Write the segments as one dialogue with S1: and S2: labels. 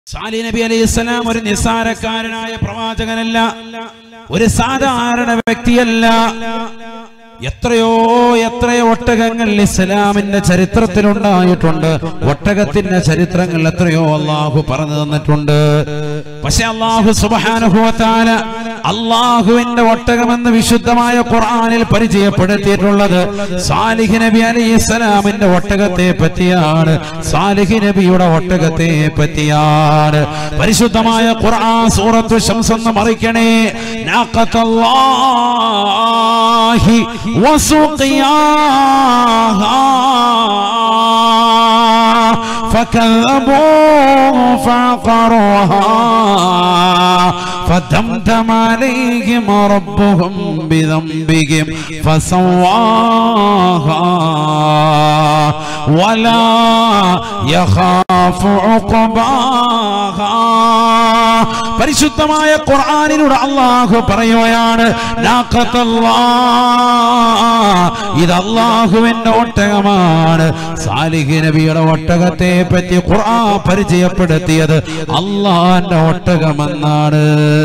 S1: Salih നബി അലൈഹിസ്സലാം ഒരു നിസ്സാരക്കാരനായ പ്രവാചകനല്ല, ഒരു സാധാരണ വ്യക്തിയല്ല. എത്രയോ ഒട്ടകങ്ങൾ ഇസ്ലാമിന്റെ ചരിത്രത്തിലുണ്ടായിട്ടുണ്ട്. ഒട്ടകത്തിന്റെ ചരിത്രങ്ങൾ എത്രയോ അള്ളാഹു പറഞ്ഞു തന്നിട്ടുണ്ട്. പക്ഷെ അള്ളാഹു സുബ്ഹാനഹു വ തആല അള്ളാഹുവിന്റെ ഒട്ടകമെന്ന് വിശുദ്ധമായ ഖുർആനിൽ പരിചയപ്പെടുത്തിയിട്ടുള്ളത് സാലിഹ് നബി അലൈഹിസ്സലാമിന്റെ ഒട്ടകത്തെ പറ്റിയാണ്. സാലിഹ് നബിയുടെ ഒട്ടകത്തെ പറ്റിയാണ്. പരിശുദ്ധമായ ഖുർആൻ സൂറത്തു ശംസ് എന്ന് മറിക്കണേ. നാഖത്തല്ലാഹി വസുഖിയാഹാ فكذبوه فعقروها فدمدم عليهم ربهم بذنبهم فسواها ولا يخاف عقباها. പരിശുദ്ധമായ ഖുർആനിലൂടെ അല്ലാഹു പറയുകയാണ്, ഇത് അല്ലാഹുവിന്റെ ഒട്ടകമാണ്. സാലിഹ് നബിയുടെ ഒട്ടകത്തെ പറ്റി ഖുർആൻ പരിചയപ്പെടുത്തിയത് അല്ലാഹുവിന്റെ ഒട്ടകമെന്നാണ്.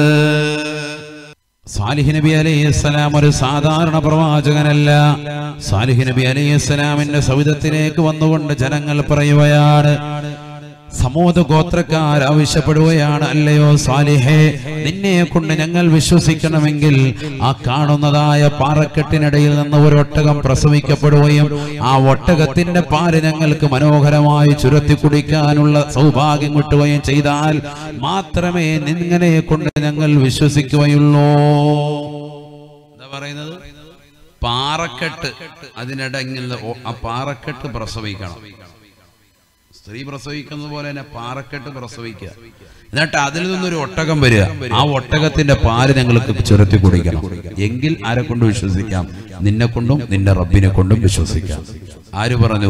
S1: സാലിഹ് നബി അലൈഹിസ്സലാം ഒരു സാധാരണ പ്രവാചകനല്ല. സാലിഹ് നബി അലൈഹിസ്സലാമിന്റെ സവിധത്തിലേക്ക് വന്നുകൊണ്ട് ജനങ്ങൾ പറയുകയാണ്, സമൂഹ ഗോത്രക്കാർ ആവശ്യപ്പെടുകയാണ്, അല്ലയോ സാലിഹേ, നിന്നെ കൊണ്ട് ഞങ്ങൾ വിശ്വസിക്കണമെങ്കിൽ ആ കാണുന്നതായ പാറക്കെട്ടിനിടയിൽ നിന്ന് ഒരു ഒട്ടകം പ്രസവിക്കപ്പെടുകയും ആ ഒട്ടകത്തിന്റെ പാല് ഞങ്ങൾക്ക് മനോഹരമായി ചുരത്തി കുടിക്കാനുള്ള സൗഭാഗ്യം കിട്ടുകയും ചെയ്താൽ മാത്രമേ നിങ്ങളെ കൊണ്ട് ഞങ്ങൾ വിശ്വസിക്കുകയുള്ളൂ. എന്താ പറയുന്നത്? പാറക്കെട്ട്, അതിനിടയിൽ ആ പാറക്കെട്ട് പ്രസവിക്കണം. സ്ത്രീ പ്രസവിക്കുന്നത് പോലെ തന്നെ പാറക്കെട്ട് പ്രസവിക്കുക, എന്നിട്ട് അതിൽ നിന്നൊരു ഒട്ടകം വരിക. ആ ഒട്ടകത്തിന്റെ പാല് ഞങ്ങൾക്ക് ചുരത്തി കുടിക്കണം. എങ്കിൽ ആരെ കൊണ്ട് വിശ്വസിക്കാം? നിന്നെ കൊണ്ടും നിന്റെ റബ്ബിനെ കൊണ്ടും വിശ്വസിക്കാം. ആര് പറഞ്ഞു?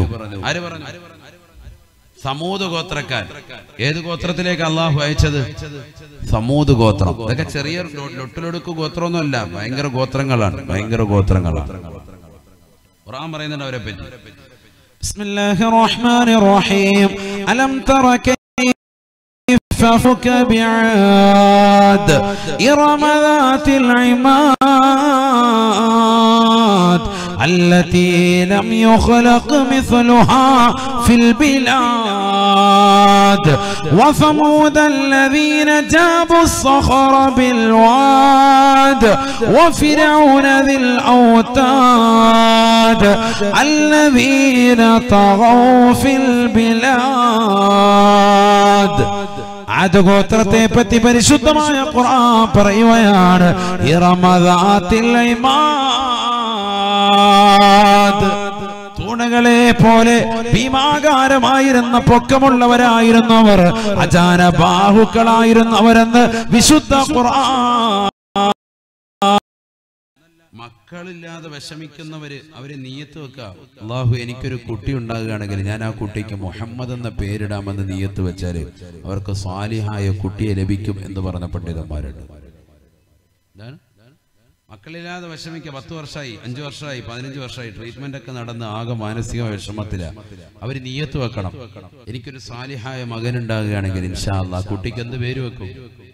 S1: സമൂദ് ഗോത്രക്കാർ. ഏത് ഗോത്രത്തിലേക്ക് അള്ളാഹു അയച്ചത്? സമൂദ് ഗോത്രം. ഇതൊക്കെ ചെറിയ ലൊട്ടിലൊടുക്ക് ഗോത്രമൊന്നുമല്ല, ഭയങ്കര ഗോത്രങ്ങളാണ്. ഖുർആൻ പറയുന്നുണ്ട് അവരെ പറ്റി. ബിസ്മില്ലാഹിർ റഹ്മാനിർ റഹീം. അലം തറ കൈഫ ഫക ബിആദ് ഇറമ ദാതിൽ ഇമാദ് التي لم يخلق مثلها في البلاد وثمود الذين جابوا الصخر بالواد وفرعون ذي الأوتاد الذين طغوا في البلاد. ആദ് ഗോത്രത്തെ പറ്റി പരിശുദ്ധമായ ഖുർആൻ പറയുകയാണ്, ഇറമദാതിൽ ഇമാദ്, തൂണുകളെ പോലെ ഭീമാകാരമായിരുന്ന പൊക്കമുള്ളവരായിരുന്നവർ, അജാന ബാഹുക്കളായിരുന്നവരെന്ന് വിശുദ്ധ ഖുർആൻ. മക്കളില്ലാതെ വിഷമിക്കുന്നവര് അവര് നിയ്യത്ത് വെക്കുക, അല്ലാഹു എനിക്കൊരു കുട്ടി ഉണ്ടാകുകയാണെങ്കിൽ ഞാൻ ആ കുട്ടിക്ക് മുഹമ്മദ് എന്ന പേരിടാമെന്ന് നിയ്യത്ത് വെച്ചാല് അവർക്ക് സ്വാലിഹായ കുട്ടിയെ ലഭിക്കും എന്ന് പറഞ്ഞ പണ്ഡിതന്മാരുണ്ട്. മക്കളില്ലാതെ വിഷമിക്കുക, 10 വർഷമായി, 5 വർഷമായി, 15 വർഷമായി ട്രീറ്റ്മെന്റ് ഒക്കെ നടന്ന് ആകെ മാനസിക വിഷമത്തിലാ. അവര് നിയ്യത്ത് വെക്കണം, എനിക്കൊരു സ്വാലിഹായ മകൻ ഉണ്ടാകുകയാണെങ്കിൽ ഇൻഷാ അല്ലാഹ് കുട്ടിക്ക് എന്ത് പേര് വെക്കും?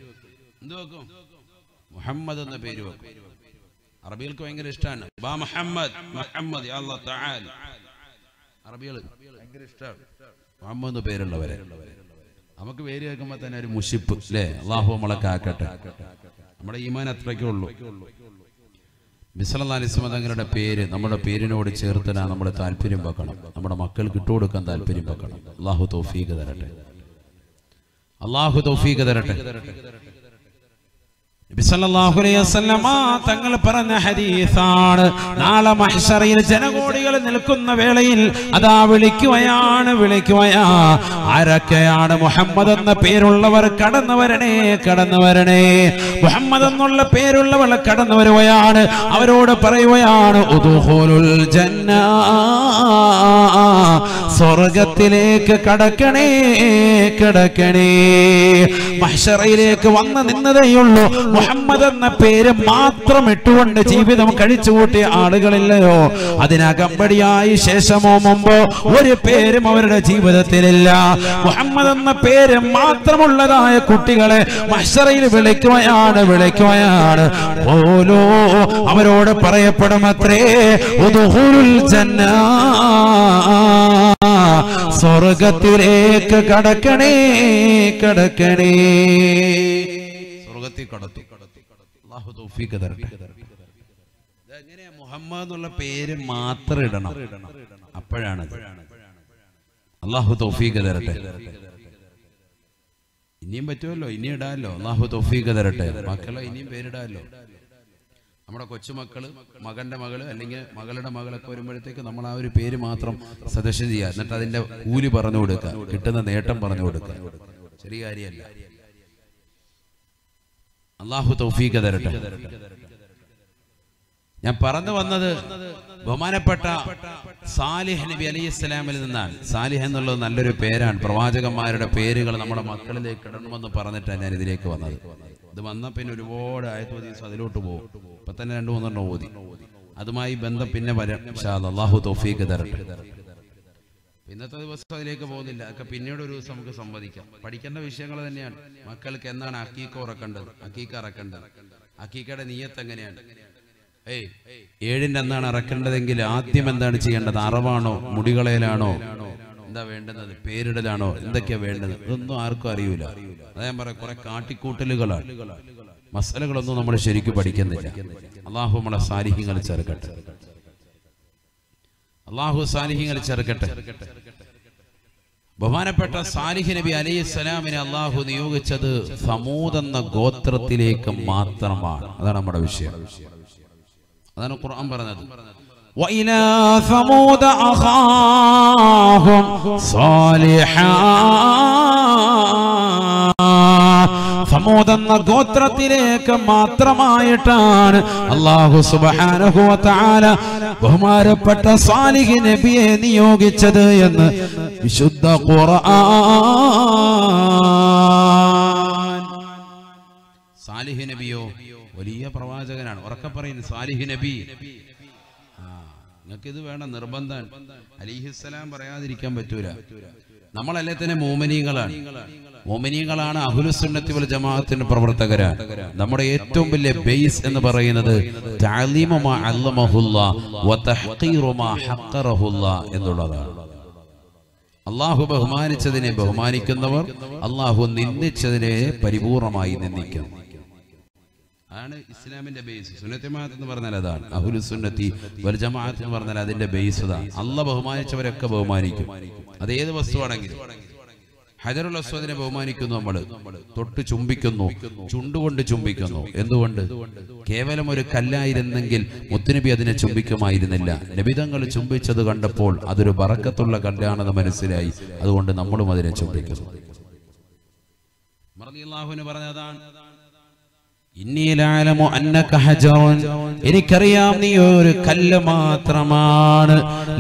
S1: മുഹമ്മദ് എന്ന പേര് വെക്കും. അറബികൾക്ക് ഭയങ്കര ഇഷ്ടമാണ് മുഹമ്മദ് യാ അല്ലാഹ് തആല. അറബികൾ ഭയങ്കര ഇഷ്ടമാണ് മുഹമ്മദ് പേരുള്ളവരെ. നമുക്ക് പേര് കേൾക്കുമ്പോൾ തന്നെ ഒരു മുഷിപ്പ് അല്ലേ? അല്ലാഹു നമ്മളൊക്കെ ആക്കട്ടെ. നമ്മുടെ ഈമാൻ അത്രയ്ക്കേ ഉള്ളൂ. നബി സല്ലല്ലാഹു അലൈഹി വസല്ലം തങ്ങളുടെ പേര് നമ്മുടെ പേരിനോട് ചേർത്തിടാൻ നമ്മൾ താല്പര്യം വെക്കണം. നമ്മുടെ മക്കൾക്ക് ഇട്ടുകൊടുക്കാൻ താല്പര്യം വെക്കണം. അല്ലാഹു തൗഫീഖ് തരട്ടെ. നബി സല്ലല്ലാഹു അലൈഹി വസല്ലം തങ്ങൾ പറഞ്ഞ ഹദീസാണ്, നാളെ മഹ്ശറിൽ ജനകോടികൾ നിൽക്കുന്ന വേളയിൽ അതാ വിളിക്കുകയാണ്. ആരൊക്കെയാണ്? മുഹമ്മദ് എന്ന പേരുള്ളവർ കടന്നു വരണേ. മുഹമ്മദ് എന്നുള്ള പേരുള്ളവർ കടന്നു വരുകയാണ്. അവരോട് പറയുകയാണ്, ഉദ്ഖുലുൽ ജന്ന, സ്വർഗത്തിലേക്ക് കടക്കണേ. മഹ്ശറിലേക്ക് വന്ന് നിന്നതേയുള്ളൂ. മുഹമ്മദ് എന്ന പേര് മാത്രം ഇട്ടുകൊണ്ട് ജീവിതം കഴിച്ചുകൂട്ടിയ ആളുകളില്ലയോ? അതിനകമ്പടിയായി ശേഷമോ മുമ്പോ ഒരു പേരും അവരുടെ ജീവിതത്തിലില്ല. മുഹമ്മദ് എന്ന പേര് മാത്രമുള്ളതായ കുട്ടികളെ മഹ്ശറയിൽ വിളിക്കുകയാണ്. ഓലോ അവരോട് പറയപ്പെടുമത്രേ, ഉദ്ഖുലുൽ ജന്ന, സ്വർഗത്തിലേക്ക് കടക്കണേ. സ്വർഗത്തിൽ കടത്തി. അല്ലാഹു തൗഫീഖ് തരട്ടെ. എങ്ങനെയാ? മുഹമ്മദ് എന്നുള്ള പേര് മാത്രം ഇടണം. അപ്പോഴാണ് അല്ലാഹു തൗഫീഖ് തരട്ടെ. ഇനിയും പറ്റുമല്ലോ, ഇനി ഇടാമല്ലോ. അല്ലാഹു തൗഫീഖ് തരട്ടെ. മക്കളെ ഇനിയും പേരിടാമല്ലോ. നമ്മുടെ കൊച്ചുമക്കള്, മകന്റെ മകള് അല്ലെങ്കിൽ മകളുടെ മകളൊക്കെ വരുമ്പോഴത്തേക്ക് നമ്മൾ ആ ഒരു പേര് മാത്രം സജഷൻ ചെയ്യുക. എന്നിട്ട് അതിന്റെ കൂലി പറഞ്ഞു കൊടുക്കുക, കിട്ടുന്ന നേട്ടം പറഞ്ഞു കൊടുക്കുക. ചെറിയ കാര്യമല്ല. അല്ലാഹു തൗഫീഖ് തരട്ടെ. ഞാൻ പറഞ്ഞു വന്നത് ബഹുമാനപ്പെട്ട സാലിഹ് നബി അലൈഹിസ്സലാമിൽ നിന്നാണ്. സാലിഹ് എന്നുള്ളത് നല്ലൊരു പേരാണ്. പ്രവാചകന്മാരുടെ പേരുകൾ നമ്മുടെ മക്കളിലേക്ക് ഇടണമെന്ന് പറഞ്ഞിട്ടാണ് ഞാൻ ഇതിലേക്ക് വന്നത്. ഇത് വന്ന പിന്നെ ഒരുപാട് ആയത്ത് ദിവസം അതിലോട്ട് പോകും. ഇപ്പൊ തന്നെ 2-3 ഓതി. അതുമായി ബന്ധം പിന്നെ വരാം ഇൻഷാ അല്ലാഹ്. അല്ലാഹു തൗഫീഖ് തരട്ടെ. ഇന്നത്തെ ദിവസം അതിലേക്ക് പോകുന്നില്ല. അതൊക്കെ പിന്നീട് ഒരു ദിവസം നമുക്ക് സംവദിക്കാം. പഠിക്കേണ്ട വിഷയങ്ങൾ തന്നെയാണ്. മക്കൾക്ക് എന്നാണ് അക്കീക്ക ഇറക്കേണ്ടത്, അക്കീക്ക ഇറക്കേണ്ടത്, അക്കീക്കയുടെ നിയ്യത്ത് എങ്ങനെയാണ്, 7-ന്റെ അന്നാണ് ഇറക്കേണ്ടതെങ്കിൽ ആദ്യം എന്താണ് ചെയ്യേണ്ടത്? അറവാണോ, മുടികളയിലാണോ, എന്താ വേണ്ടുന്നത്, പേരിടലാണോ, എന്തൊക്കെയാ വേണ്ടത്? ഇതൊന്നും ആർക്കും അറിയൂല. അതാ ഞാൻ പറയാം, കുറെ കാട്ടിക്കൂട്ടലുകളാണ്. മസലകളൊന്നും നമ്മൾ ശരിക്കും പഠിക്കുന്നില്ല. അള്ളാഹു നമ്മളെ സാലിഹ്യങ്ങൾ ചേർക്കട്ടെ. അള്ളാഹു സാലിഹ്യങ്ങൾ ചേർക്കട്ടെ. ബഹുമാനപ്പെട്ട സാലിഹ് നബി അലൈഹിസ്സലാമിനെ അള്ളാഹു നിയോഗിച്ചത് സമൂദ് എന്ന ഗോത്രത്തിലേക്ക് മാത്രമാണ്. അതാണ് നമ്മുടെ വിഷയം. അതാണ് ഖുർആൻ പറഞ്ഞത്. وإلى ثمود أخاهم صالحا. സമൂദ് എന്ന ഗോത്രത്തിലേക്ക് മാത്രമായിട്ടാണ് അല്ലാഹു സുബ്ഹാനഹു വ തആല ബഹുമാനപ്പെട്ട സാലിഹ് നബിയെ നിയോഗിച്ചത് എന്ന് വിശുദ്ധ ഖുർആൻ. സാലിഹ് നബിയോ വലിയ പ്രവാചകനാണ്. ഉറക്കെ പറയുന്നു, സാലിഹ് നബി. നിങ്ങൾക്ക് ഇത് വേണം, നിർബന്ധമാണ്. അലൈഹിസ്സലാം പറയാതിരിക്കാൻ പറ്റൂല. നമ്മളല്ലേ തന്നെ മോമിനീങ്ങളാണ്. മോമിനീങ്ങളാണ് അഹ്ലുസുന്നത്തി വൽ ജമാഅത്തിന്റെ പ്രവർത്തകരാണ്. നമ്മുടെ ഏറ്റവും വലിയ ബേസ് എന്ന് പറയുന്നത് തഅലീമു മാ അല്ലമഹുല്ലാഹ് വ തഹ്ഖീറു മാ ഹഖറഹുല്ലാഹ് എന്നുള്ളതാണ്. അല്ലാഹു ബഹുമാനിച്ചതിനെ ബഹുമാനിക്കുന്നവർ, അല്ലാഹു നിന്ദിച്ചതിനെ പരിപൂർണമായി നിന്ദിക്കും. ആണ് ഇസ്ലാമിന്റെ ബേസ്. സുന്നത്തി ജമാഅത്ത് എന്ന് പറഞ്ഞാൽ അതാണ്. അഹ്ലുസുന്നത്തി വൽ ജമാഅത്ത് എന്ന് പറഞ്ഞാൽ അതിന്റെ ബേസ് അതാണ്. അല്ലാഹ് ബഹുമാനിച്ചവരൊക്കെ ബഹുമാനിക്കും. അതേത് വസ്തുവാണെങ്കിലും. ഹജറുൽ അസ്വദിനെ ബഹുമാനിക്കുന്നു, നമ്മൾ തൊട്ട് ചുംബിക്കുന്നു, ചുണ്ടുകൊണ്ട് ചുംബിക്കുന്നു. എന്തുകൊണ്ട്? കേവലം ഒരു കല്ലായിരുന്നെങ്കിൽ മുത്തുനബി അതിനെ ചുംബിക്കുമായിരുന്നില്ല. നബിതങ്ങൾ ചുംബിച്ചത് കണ്ടപ്പോൾ അതൊരു ബറക്കത്തുള്ള കല്ലാണെന്ന് മനസ്സിലായി. അതുകൊണ്ട് നമ്മളും അതിനെ ചുംബിക്കുന്നു. റളിയല്ലാഹു പറഞ്ഞതാണ്, എനിക്കറിയാം നീ ഒരു കല്ല് മാത്രമാണ്.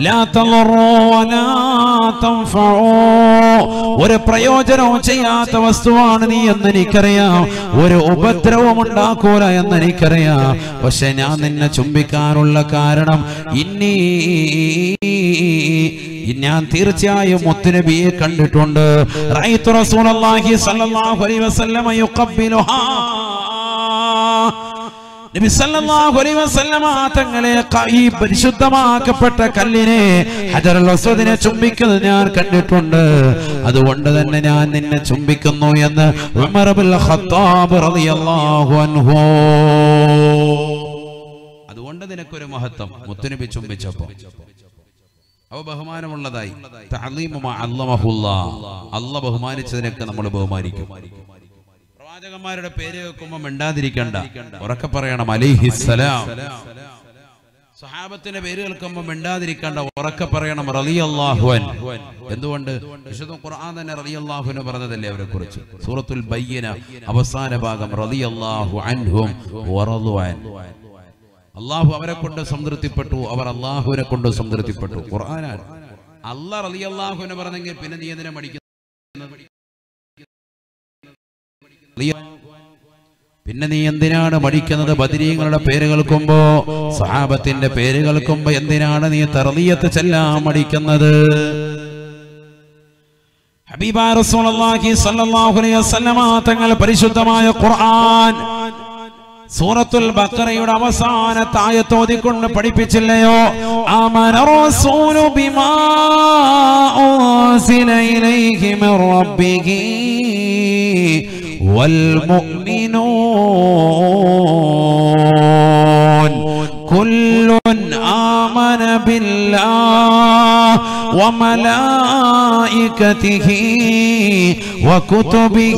S1: ഒരു പ്രയോജനവും ചെയ്യാത്ത വസ്തുവാണ് നീ എന്ന് എനിക്കറിയാം. ഒരു ഉപദ്രവം ഉണ്ടാക്കൂല എന്ന് എനിക്കറിയാം. പക്ഷെ ഞാൻ നിന്നെ ചുംബിക്കാനുള്ള കാരണം ഞാൻ തീർച്ചയായും മുത്തുനബിയെ കണ്ടിട്ടുണ്ട്. റഅയ്തു റസൂലുള്ളാഹി സ്വല്ലല്ലാഹു അലൈഹി വസല്ലം യുഖബ്ബിലുഹാ. നബി സല്ലല്ലാഹു അലൈഹി വസല്ലം തങ്ങളെ ഈ പരിശുദ്ധമാക്കപ്പെട്ട കല്ലിനെ ഹജറുൽ അസ്വദിനെ ചുംബിക്കുന്നത് ഞാൻ കണ്ടിട്ടുണ്ട്. അതുകൊണ്ട് തന്നെ ഞാൻ നിന്നെ ചുംബിക്കുന്നു എന്ന് ഉമർ ഇബ്നുൽ ഖത്താബ് റളിയല്ലാഹു അൻഹു. അതുകൊണ്ട് നിനക്കൊരു മഹത്വം മുത്തുനബി ചുംബിച്ചപ്പോൾ അവ ബഹുമാനമുള്ളതായി. തഅലീമു മാ അല്ലമഹുല്ലാഹ്, അല്ലാഹ് ബഹുമാനിച്ചതിനൊക്കെ നമ്മൾ ബഹുമാനിക്കും. പ്രവാചകന്മാരുടെ പേര് കേൾക്കുമ്പോൾ മിണ്ടാതിരിക്കണ്ട, ഉറക്കെ പറയണം അലൈഹിസ്സലാം. സ്വഹാബത്തിന്റെ പേര് കേൾക്കുമ്പോൾ മിണ്ടാതിരിക്കണ്ട, ഉറക്കെ പറയണം റളിയല്ലാഹു അൻഹു. എന്തുകൊണ്ട്? വിശുദ്ധ ഖുർആൻ തന്നെ റളിയല്ലാഹു അൻഹു പറഞ്ഞതല്ലേ അവരെ കുറിച്ച്. സൂറത്തുൽ ബയ്യന അവസാന ഭാഗം റളിയല്ലാഹു അൻഹും വറളു അൻഹു. അള്ളാഹു അവരെ കൊണ്ട് സംതൃപ്തിപ്പെട്ടു, അവർ അള്ളാഹുവിനെ കൊണ്ട് സംതൃപ്തിപ്പെട്ടു. ഖുർആനാണ്. അല്ലാഹ് റളിയല്ലാഹു അൻഹു പറഞ്ഞെങ്കിൽ പിന്നെ നീ എന്തിനാ മടിക്കുന്നത്? പിന്നെ നീ എന്തിനാണ് മടിക്കുന്നത്? ബദരീങ്ങളുടെ പേര് കേൾക്കുമ്പോ, സഹാബത്തിന്റെ പേര് കേൾക്കുമ്പോ എന്തിനാണ് നീ തർദിയത്ത് ചെല്ലാൻ മടിക്കുന്നത്? ഹബീബായ റസൂലുള്ളാഹി സ്വല്ലല്ലാഹു അലൈഹി വസല്ലമ തങ്ങൾ പരിശുദ്ധമായ ഖുർആൻ സൂറത്തുൽ ബഖറയുടെ അവസാനത്തെ ആയത്ത് ഓതിക്കൊണ്ട് പഠിപ്പിച്ചില്ലയോ? ആമന റസൂലു ബിമാ ഉൻസില ഇലൈഹി മിർ റബ്ബിഹി വൽ മുഅ്മിനൂൻ കുല്ലുൻ ആമന ബില്ലാഹി وملائكته وكتبه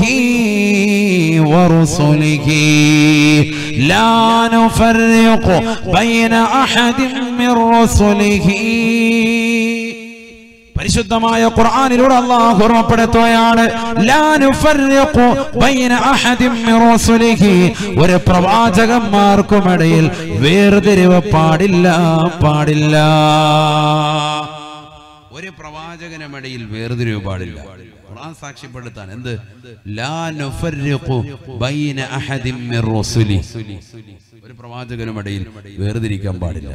S1: ورسله لا نفرق بين أحد من رسله. പരിശുദ്ധമായ ഖുർആനിലൂടെ അല്ലാഹു ഉറപ്പെടുത്തുകയാണ്, ലാ നുഫർരിഖു ബൈന അഹദിൻ മിർ റസൂലിഹി, ഒരു പ്രവാചകന്മാർക്കുമിടയിൽ വേർതിരിവ് പാടില്ല. ഒരു പ്രവാചകനുമിടയിൽ വേർതിരിവ് പാടില്ല. ഖുർആൻ സാക്ഷ്യപ്പെടുത്താൻ എന്ത്? ലാ നുഫർരിഖു ബൈന അഹദിൻ മിർ റസൂലി, ഒരു പ്രവാചകനുമിടയിൽ വേർതിരിക്കാൻ പാടില്ല.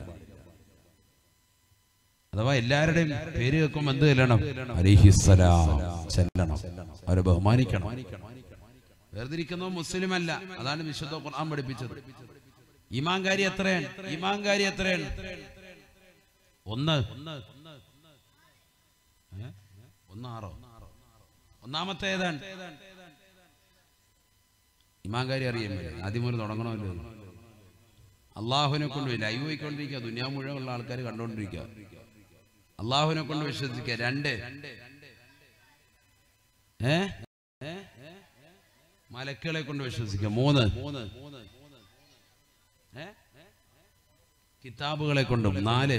S1: അഥവാ എല്ലാവരുടെയും പേര് കേൾക്കുമ്പോൾ എന്ത് ചെല്ലണം? അലൈഹിസ്സലാം ചെല്ലണം, അവരെ ബഹുമാനിക്കണം. വേർതിരിക്കുന്നോ മുസ്ലിം അല്ല, അതാണ് വിശുദ്ധ ഖുർആൻ പഠിപ്പിച്ചത്. ഈമാൻകാരി എത്രയാണ്? ഈമാൻകാരി എത്രയാണ്? ഒന്ന് ആറോ? ഒന്നാമത്തെ ഏതാണ്? ഈമാൻകാരി അറിയാൻ പറ്റും. ആദ്യം ഒരു തുടങ്ങണമല്ലോ. അള്ളാഹുവിനെ കൊണ്ട് ലൈവ് പോയിക്കൊണ്ടിരിക്കുക, ദുനിയാ മുഴുവൻ ഉള്ള ആൾക്കാർ കണ്ടുകൊണ്ടിരിക്കുക. അള്ളാഹുവിനെ കൊണ്ട് വിശ്വസിക്കുക. രണ്ട്, മലക്കുകളെ കൊണ്ട് വിശ്വസിക്കുക. മൂന്ന്, കിതാബുകളെ കൊണ്ടും. നാല്,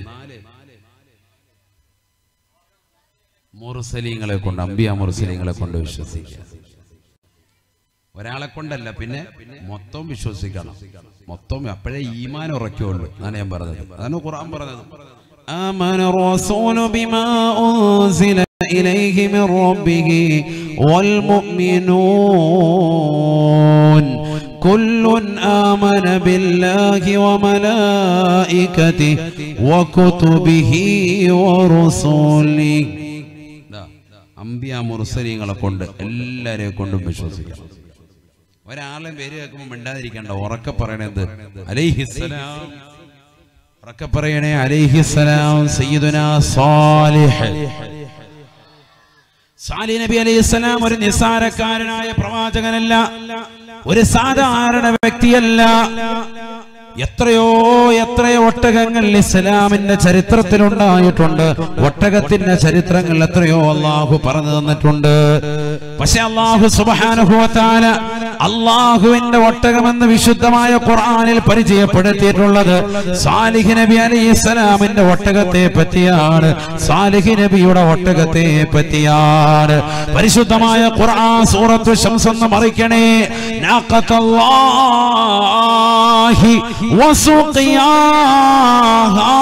S1: മുർസലീങ്ങളെ കൊണ്ട്, അംബിയ മുർസലീങ്ങളെ കൊണ്ട് വിശ്വസിക്കുക. ഒരാളെ കൊണ്ടല്ല, പിന്നെ മൊത്തം വിശ്വസിക്കണം. മൊത്തം, അപ്പോഴേ ഈമാൻ ഉറയ്ക്കുള്ളൂ. അതാണ് ഞാൻ പറഞ്ഞത്. അതാണ് ഖുർആൻ പറഞ്ഞത്. ആമന റസൂലു ബിമാ ഉൻസില ഇലൈഹി മിർ റബ്ബിഹി വൽ മുഅ്മിനൂൻ കുല്ലുൻ ആമന ബില്ലാഹി വമലായികതിഹി വകുതുബിഹി വറുസൂലിഹി. അംബിയ മുർസലീങ്ങളെ കൊണ്ട് എല്ലാരെയും കൊണ്ടും വിശ്വസിക്കണം. ഒരാളെ പേര് കേൾക്കുമ്പോൾ മിണ്ടാതിരിക്കണ്ട, ഉറക്കെ പറയണത് അലൈഹിസ്സലാം. ഉറക്കെ പറയണേ അലൈഹിസ്സലാം. സയ്യിദുനാ സാലിഹ് നബി അലൈഹിസ്സലാം ഒരു നിസ്സാരക്കാരനായ പ്രവാചകനല്ല, ഒരു സാധാരണ വ്യക്തിയല്ല. എത്രയോ ഒട്ടകങ്ങൾ ഇസ്ലാമിന്റെ ചരിത്രത്തിലുണ്ടായിട്ടുണ്ട്. ഒട്ടകത്തിന്റെ ചരിത്രങ്ങൾ എത്രയോ അള്ളാഹു പറഞ്ഞു തന്നിട്ടുണ്ട്. പക്ഷെ അള്ളാഹു സുബ്ഹാനഹു വ തആല അള്ളാഹുവിന്റെ ഒട്ടകമെന്ന് വിശുദ്ധമായ ഖുർആനിൽ പരിചയപ്പെടുത്തിയിട്ടുള്ളത് സാലിഹ് നബി അലൈഹിസ്സലാമിന്റെ ഒട്ടകത്തെ പറ്റിയാണ്. സാലിഹ് നബിയുടെ ഒട്ടകത്തെ പറ്റിയാണ് പരിശുദ്ധമായ ഖുർആൻ സൂറത്തു ശംസ് എന്ന് മറിക്കണേ. നാഖത്തല്ലാഹി وسقياها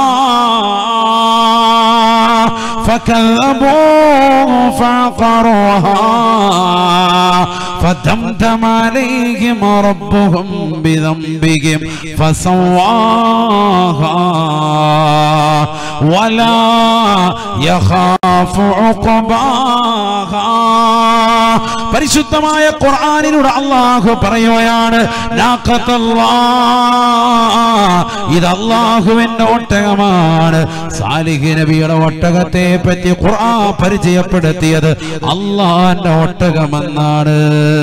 S1: فكذبوه فعقروها فدمدم عليهم ربهم بذنبهم فسواها ولا يخاف عقباها. പരിശുദ്ധമായ ഖുർആനിലൂടെ അല്ലാഹു പറയുകയാണ്, ഇത് അല്ലാഹുവിന്റെ ഒട്ടകമാണ്. സാലിഹ് നബിയുടെ ഒട്ടകത്തെ പറ്റി ഖുർആൻ പരിചയപ്പെടുത്തിയത് അല്ലാഹുവിന്റെ ഒട്ടകമെന്നാണ്.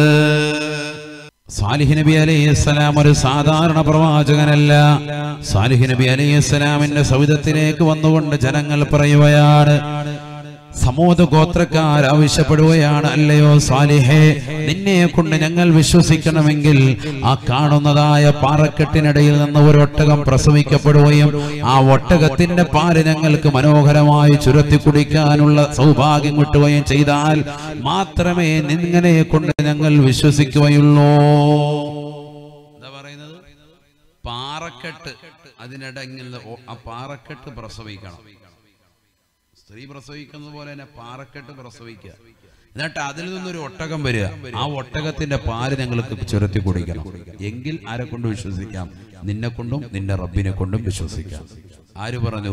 S1: സാലിഹ് നബി അലൈഹിസ്സലാം ഒരു സാധാരണ പ്രവാചകനല്ല. സാലിഹ് നബി അലൈഹിസ്സലാമിന്റെ സവിധത്തിലേക്ക് വന്നുകൊണ്ട് ജനങ്ങൾ പറയുകയാണ്, സമൂഹ ഗോത്രക്കാർ ആവശ്യപ്പെടുകയാണ്, അല്ലയോ സാലിഹേ, നിന്നെ കൊണ്ട് ഞങ്ങൾ വിശ്വസിക്കണമെങ്കിൽ ആ കാണുന്നതായ പാറക്കെട്ടിനിടയിൽ നിന്ന് ഒരു ഒട്ടകം പ്രസവിക്കപ്പെടുകയും ആ ഒട്ടകത്തിന്റെ പാല് ഞങ്ങൾക്ക് മനോഹരമായി ചുരത്തി കുടിക്കാനുള്ള സൗഭാഗ്യം കിട്ടുകയും ചെയ്താൽ മാത്രമേ നിന്നെ കൊണ്ട് ഞങ്ങൾ വിശ്വസിക്കുകയുള്ളൂ. എന്താ പറയുന്നത്? പാറക്കെട്ട്, അതിനിടയിൽ ആ പാറക്കെട്ട് പ്രസവിക്കണം. സ്ത്രീ പ്രസവിക്കുന്നത് പോലെ തന്നെ പാറക്കെട്ട് പ്രസവിക്കുക. എന്നിട്ട് അതിൽ നിന്നൊരു ഒട്ടകം വരിക. ആ ഒട്ടകത്തിന്റെ പാല് ഞങ്ങൾക്ക് ചുരത്തി കുടിക്കണം. എങ്കിൽ ആരെ കൊണ്ട് വിശ്വസിക്കാം? നിന്നെ കൊണ്ടും നിന്റെ റബ്ബിനെ കൊണ്ടും വിശ്വസിക്കാം. ആര് പറഞ്ഞു?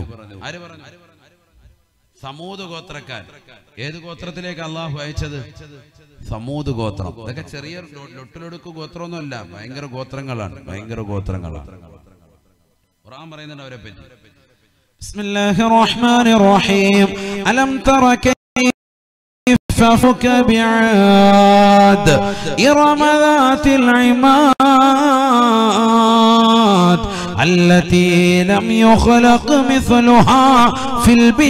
S1: സമൂദ് ഗോത്രക്കാർ. ഏത് ഗോത്രത്തിലേക്ക് അള്ളാഹു അയച്ചത്? സമൂദ് ഗോത്രം. ഇതൊക്കെ ചെറിയ ലൊട്ടിലൊടുക്ക് ഗോത്രമൊന്നുമല്ല, ഭയങ്കര ഗോത്രങ്ങളാണ്. ഖുർആൻ പറയുന്നുണ്ട് അവരെ പറ്റി. ബിസ്മില്ലാഹിർ റഹ്മാനിർ റഹീം. അലം തറ ففك بعاد إرم ذات العماد التي لم يخلق مثلها في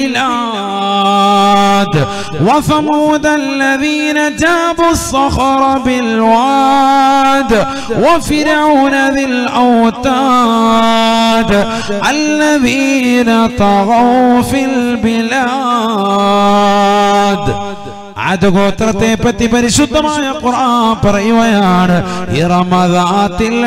S1: البلاد وثمود الذين جابوا الصخر بالواد وفرعون ذي الأوتاد الذين طغوا في البلاد. ആദ് ഗോത്രത്തെ പറ്റി പരിശുദ്ധമായ ഖുർആൻ പറയുകയാണ്. ഇറമദാത്തിൽ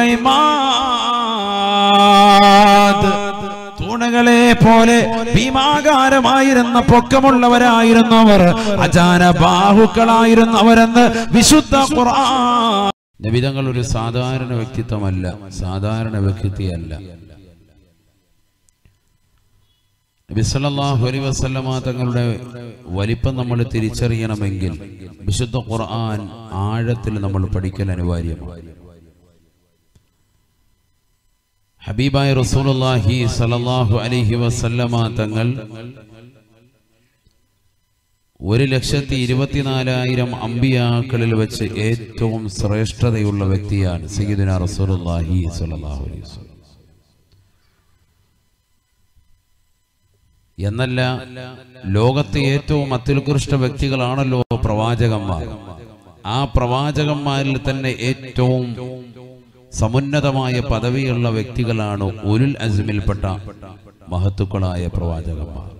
S1: ഇമാദ്, തൂണുകളെ പോലെ ഭീമാകാരമായിരുന്ന പൊക്കമുള്ളവരായിരുന്നവർ, അജാന ബാഹുക്കളായിരുന്നവരെന്ന് വിശുദ്ധ ഖുർആൻ. നബി തങ്ങൾ ഒരു സാധാരണ വ്യക്തിത്വമല്ല, സാധാരണ വ്യക്തിയല്ല. നബി സല്ലല്ലാഹു അലൈഹി വസല്ലമ തങ്ങളുടെ വലിപ്പം നമ്മൾ തിരിച്ചറിയണമെങ്കിൽ വിശുദ്ധ ഖുർആൻ ആഴത്തിൽ നമ്മൾ പഠിക്കൽ അനിവാര്യമാണ്. ഹബീബായ റസൂലുള്ളാഹി സല്ലല്ലാഹു അലൈഹി വസല്ലമ തങ്ങൾ 1,24,000 അമ്പിയാക്കളിൽ വെച്ച് ഏറ്റവും ശ്രേഷ്ഠതയുള്ള വ്യക്തിയാണ് സയ്യിദുനാ റസൂലുള്ളാഹി സല്ലല്ലാഹു അലൈഹി വസല്ലം. എന്നല്ല, ലോകത്തെ ഏറ്റവും അത്യുത്കൃഷ്ട വ്യക്തികളാണല്ലോ പ്രവാചകന്മാർ. ആ പ്രവാചകന്മാരിൽ തന്നെ ഏറ്റവും സമുന്നതമായ പദവിയുള്ള വ്യക്തികളാണ് ഉലുൽ അസ്മിൽപ്പെട്ട മഹത്തുക്കളായ പ്രവാചകന്മാർ.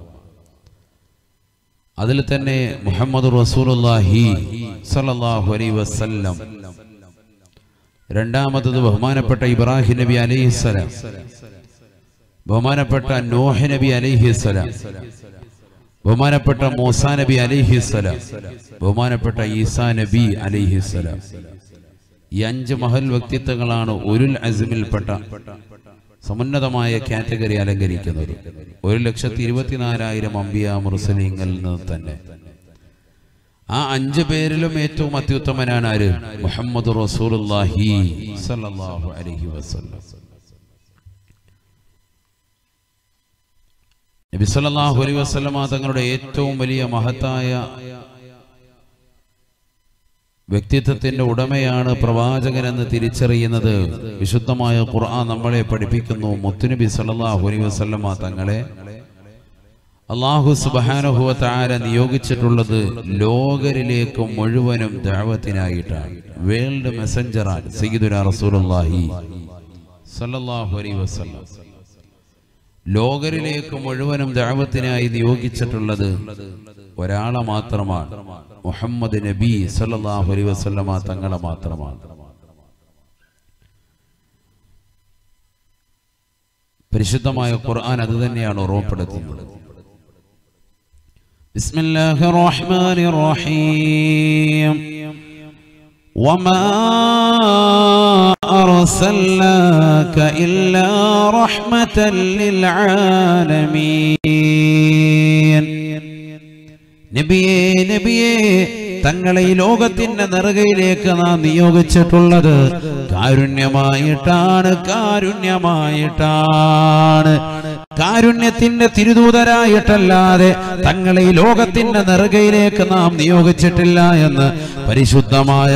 S1: അതിൽ തന്നെ മുഹമ്മദ് റസൂലുള്ളാഹി സ്വല്ലല്ലാഹു അലൈഹി വസല്ലം, രണ്ടാമത്തത് ബഹുമാനപ്പെട്ട ഇബ്രാഹിം നബി അലൈഹിസ്സലാം, ബഹുമാനപ്പെട്ട നോഹ് നബി അലൈഹിസ്സലാം, ബഹുമാനപ്പെട്ട മൂസാ നബി അലൈഹിസ്സലാം, ബഹുമാനപ്പെട്ട ഈസാ നബി അലൈഹിസ്സലാം. ഈ 5 മഹൽ വ്യക്തിത്വങ്ങളാണ് ഉലുൽ അസ്മിൽപ്പെട്ട സമുന്നതമായ കാറ്റഗറി അലങ്കരിക്കുന്നത്. 1,24,000 അംബിയാ മുർസലീങ്ങളിൽ നിന്ന് തന്നെ ആ 5 പേരിലും ഏറ്റവും അത്യുത്തമനാണ് ആര്? മുഹമ്മദ് റസൂലുള്ളാഹി സ്വല്ലല്ലാഹു അലൈഹി വസല്ലം. നബി സല്ലല്ലാഹു അലൈഹി വസല്ലമ തങ്ങളുടെ ഏറ്റവും വലിയ മഹത്തായ വ്യക്തിത്വത്തിന്റെ ഉടമയാണ് പ്രവാചകൻ എന്ന് തിരിച്ചറിയുന്നത് വിശുദ്ധമായ ഖുർആൻ നമ്മളെ പഠിപ്പിക്കുന്നു. മുത്തുനബി സല്ലല്ലാഹു അലൈഹി വസല്ലമ തങ്ങളെ അല്ലാഹു സുബ്ഹാനഹു വ തആല നിയോഗിച്ചിട്ടുള്ളത് ലോകരിലേക്ക് മുഴുവനും ദഅവത്തിനായിട്ടാണ്. വേൾഡ് മെസ്സഞ്ചറാണ് സയ്യിദുനാ റസൂലുള്ളാഹി സല്ലല്ലാഹു അലൈഹി വസല്ലം. ലോകരിലേക്ക് മുഴുവനും ദഅവത്തിനായി നിയോഗിച്ചിട്ടുള്ളത് ഒരാളെ മാത്രമാണ്, മുഹമ്മദ് നബി സല്ലല്ലാഹു അലൈഹി വസല്ലമ തങ്ങളെ മാത്രമാണ്. പരിശുദ്ധമായ ഖുർആൻ അത് തന്നെയാണ് ഓർമ്മപ്പെടുത്തുന്നത്. ബിസ്മില്ലാഹിർ റഹ്മാനിർ റഹീം. വമാ അർസൽനാക ഇല്ലാ റഹ്മതൻ ലിൽ ആലമീൻ. നബിയേ നബിയേ, തങ്ങളെ ഈ ലോകത്തിന്റെ നെറുകയിലേക്ക് നാം നിയോഗിച്ചിട്ടുള്ളത് കാരുണ്യമായിട്ടാണ്, കാരുണ്യത്തിന്റെ തിരുദൂതരായിട്ടല്ലാതെ തങ്ങളെ ഈ ലോകത്തിന്റെ നെറുകയിലേക്ക് നാം നിയോഗിച്ചിട്ടില്ല എന്ന് പരിശുദ്ധമായ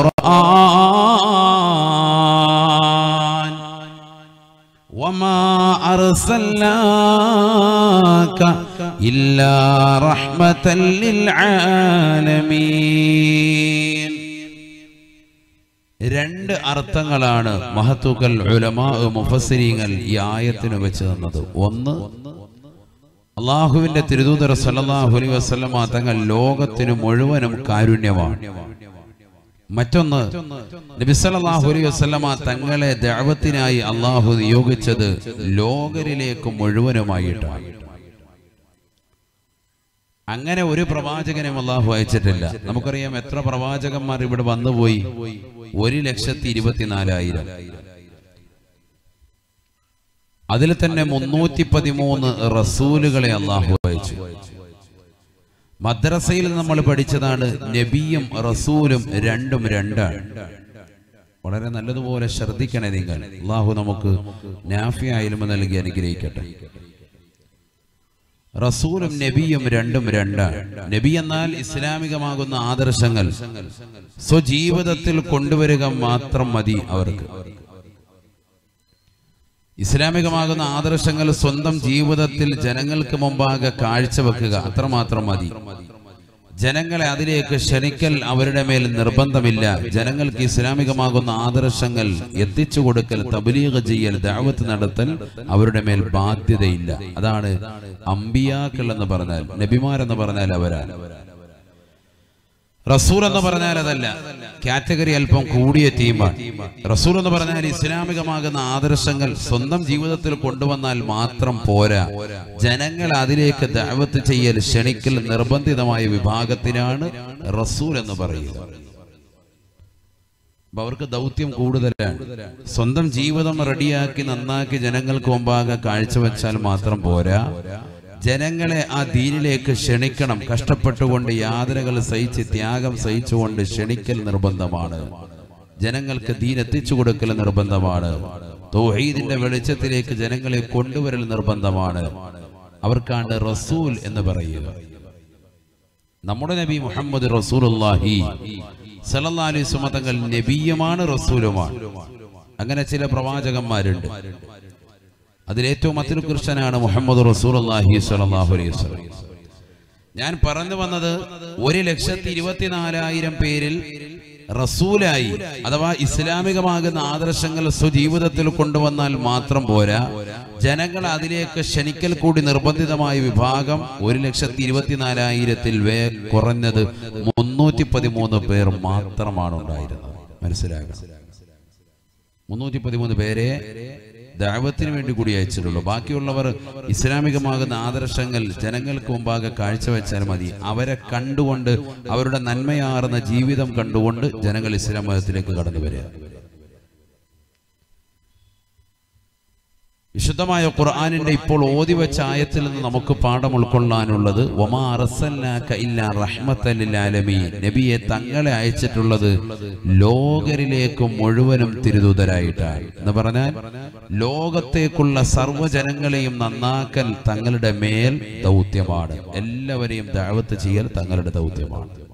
S1: ഖുർആൻ. വമാ അർസൽനാക ഇല്ലാ റഹ്മതൻ ലിൽ ആലമീൻ. 2 അർത്ഥങ്ങളാണ് മഹത്തുക്കൾ ഉലമാ മുഫസ്സിരീങ്ങൾ ഈ ആയത്തിന് വെച്ച് തന്നത്. ഒന്ന്, അല്ലാഹുവിന്റെ തിരുദൂതർ സല്ലല്ലാഹു അലൈഹി വസല്ലമ തങ്ങൾ ലോകത്തിന് മുഴുവനും കാരുണ്യമാണ്. മറ്റൊന്ന്, നബി സല്ലല്ലാഹു അലൈഹി വസല്ലമ തങ്ങളെ ദഅവത്തിനായി അല്ലാഹു നിയോഗിച്ചത് ലോകരിലേക്ക് മുഴുവനുമായിട്ടാണ്. അങ്ങനെ ഒരു പ്രവാചകനും അള്ളാഹു അയച്ചിട്ടില്ല. നമുക്കറിയാം എത്ര പ്രവാചകന്മാർ ഇവിടെ വന്നുപോയി, 1,24,000. അതിൽ തന്നെ 313 റസൂലുകളെ അള്ളാഹു അയച്ചു. മദ്രസയിൽ നമ്മൾ പഠിച്ചതാണ് നബിയും റസൂലും രണ്ടും രണ്ടാണ്. വളരെ നല്ലതുപോലെ ശ്രദ്ധിക്കണേ നിങ്ങൾ. അള്ളാഹു നമുക്ക് നാഫിയായ ഇൽമ നൽകി അനുഗ്രഹിക്കട്ടെ. റസൂലും നബിയും രണ്ടും രണ്ടാണ്. നബി എന്നാൽ ഇസ്ലാമികമാകുന്ന ആദർശങ്ങൾ സ്വജീവിതത്തിൽ കൊണ്ടുവരിക മാത്രം മതി അവർക്ക്. ഇസ്ലാമികമാകുന്ന ആദർശങ്ങൾ സ്വന്തം ജീവിതത്തിൽ ജനങ്ങൾക്ക് മുമ്പാകെ കാഴ്ചവെക്കുക അത്രമാത്രം മതി. ജനങ്ങളെ അതിലേക്ക് ക്ഷണിക്കൽ അവരുടെ മേൽ നിർബന്ധമില്ല. ജനങ്ങൾക്ക് ഇസ്ലാമികമാകുന്ന ആദർശങ്ങൾ എത്തിച്ചു കൊടുക്കൽ, തബ്ലീഗ് ചെയ്യൽ, ദഅവത്ത് നടത്തൽ അവരുടെ മേൽ ബാധ്യതയില്ല. അതാണ് അമ്പിയാക്കൾ എന്ന് പറഞ്ഞാൽ, നബിമാരെന്ന് പറഞ്ഞാൽ അവരാണ്. റസൂൽ എന്ന് പറഞ്ഞാൽ അതല്ല, കാറ്റഗറി അല്പം കൂടിയ ടീമാണ്. റസൂൽ എന്ന് പറഞ്ഞാൽ ഇസ്ലാമികമാകുന്ന ആദർശങ്ങൾ സ്വന്തം ജീവിതത്തിൽ കൊണ്ടുവന്നാൽ മാത്രം പോരാ, ജനങ്ങൾ അതിലേക്ക് ദഅവത്ത് ചെയ്യൽ, ക്ഷണിക്കൽ നിർബന്ധിതമായ വിഭാഗത്തിനാണ് റസൂൽ എന്ന് പറയുക. അവർക്ക് ദൗത്യം കൂടുതലാണ്. സ്വന്തം ജീവിതം റെഡിയാക്കി നന്നാക്കി ജനങ്ങൾക്ക് മുമ്പാകെ കാഴ്ചവെച്ചാൽ മാത്രം പോരാ, ജനങ്ങളെ ആ ദീനിലേക്ക് ക്ഷണിക്കണം. കഷ്ടപ്പെട്ടുകൊണ്ട് യാതനകൾ സഹിച്ച് ത്യാഗം സഹിച്ചുകൊണ്ട് ക്ഷണിക്കൽ നിർബന്ധമാണ്. ജനങ്ങൾക്ക് ദീൻ എത്തിച്ചു കൊടുക്കൽ നിർബന്ധമാണ്. തൗഹീദിന്റെ വെളിച്ചത്തിലേക്ക് ജനങ്ങളെ കൊണ്ടുവരൽ നിർബന്ധമാണ്. അവർക്കാണ് റസൂൽ എന്ന് പറയുക. നമ്മുടെ നബി മുഹമ്മദ് റസൂലുള്ളാഹി സ്വല്ലല്ലാഹു അലൈഹി വസല്ലം തങ്ങൾ നബിയുമാണ് റസൂലുമാണ്. അങ്ങനെ ചില പ്രവാചകന്മാരുണ്ട്. അതിലേറ്റവും അത്യുത്കൃഷ്ടനാണ് മുഹമ്മദ് റസൂലുള്ളാഹി സ്വല്ലല്ലാഹു അലൈഹി വസല്ലം. ഞാൻ പറഞ്ഞു വന്നത് 1,24,000 പേരിൽ റസൂലായി അഥവാ ഇസ്ലാമികമാകുന്ന ആദർശങ്ങൾ സ്വജീവിതത്തിൽ കൊണ്ടുവന്നാൽ മാത്രം പോരാ, ജനങ്ങൾ അതിലേക്ക് ക്ഷണിക്കൽ കൂടി നിർബന്ധിതമായ വിഭാഗം 1,24,000 കുറഞ്ഞത് 313 പേർ മാത്രമാണ് ഉണ്ടായിരുന്നത്. മനസ്സിലാക്കണം, 313 പേരെ ദഅവത്തിന് വേണ്ടി കൂടി അയച്ചിട്ടുള്ളൂ. ബാക്കിയുള്ളവർ ഇസ്ലാമികമാകുന്ന ആദർശങ്ങൾ ജനങ്ങൾക്ക് മുമ്പാകെ കാഴ്ചവെച്ചാൽ മതി. അവരെ കണ്ടുകൊണ്ട്, അവരുടെ നന്മയാർന്ന ജീവിതം കണ്ടുകൊണ്ട് ജനങ്ങൾ ഇസ്ലാം മതത്തിലേക്ക് കടന്നു വരിക. വിശുദ്ധമായ ഖുർആനിന്റെ ഇപ്പോൾ ഓതി വെച്ച ആയത്തിൽ നിന്ന് നമുക്ക് പാഠം ഉൾക്കൊള്ളാനുള്ളത്, വമാ അർസൽനാക ഇല്ലാ റഹ്മത്തൽ ലിൽ ആലമീൻ, നബിയെ തങ്ങളെ അയച്ചിട്ടുള്ളത് ലോകരിലേക്ക് മുഴുവനും തിരുദൂതരായിട്ടാണ്. എന്ന് പറഞ്ഞാൽ ലോകത്തേക്കുള്ള സർവ്വജനങ്ങളെയും നന്നാക്കൽ തങ്ങളുടെ മേൽ ദൗത്യമാണ്. എല്ലാവരെയും ദഅവത്ത് ചെയ്യൽ തങ്ങളുടെ ദൗത്യമാണ്.